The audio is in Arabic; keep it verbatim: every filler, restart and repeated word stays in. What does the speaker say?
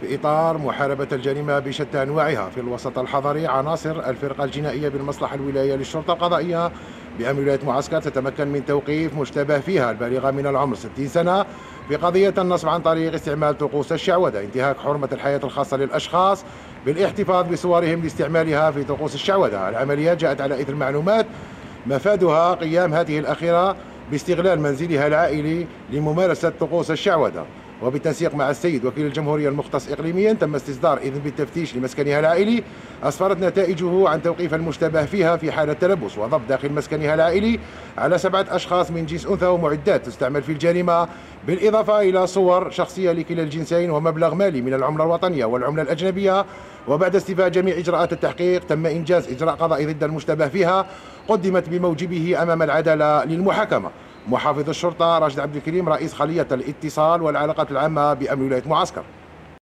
في إطار محاربة الجريمة بشتى أنواعها في الوسط الحضري. عناصر الفرقة الجنائية بالمصلحة الولاية للشرطة القضائية بأمن ولاية معسكر تتمكن من توقيف مشتبه فيها البالغة من العمر ستين سنة في قضية النصب عن طريق استعمال طقوس الشعوذة، انتهاك حرمة الحياة الخاصة للأشخاص بالاحتفاظ بصورهم لاستعمالها في طقوس الشعوذة. العمليات جاءت على إثر معلومات مفادها قيام هذه الأخيرة باستغلال منزلها العائلي لممارسة طقوس الشعوذة، وبالتنسيق مع السيد وكيل الجمهورية المختص إقليميا تم استصدار إذن بالتفتيش لمسكنها العائلي. أسفرت نتائجه عن توقيف المشتبه فيها في حالة تلبس وضبط داخل مسكنها العائلي على سبعة أشخاص من جنس أنثى ومعدات تستعمل في الجريمة، بالإضافة إلى صور شخصية لكلا الجنسين ومبلغ مالي من العملة الوطنية والعملة الأجنبية. وبعد استيفاء جميع إجراءات التحقيق تم إنجاز إجراء قضائي ضد المشتبه فيها قدمت بموجبه أمام العدالة للمحاكمة. محافظ الشرطة راشد عبد الكريم رئيس خلية الاتصال والعلاقات العامة بأمن ولاية معسكر.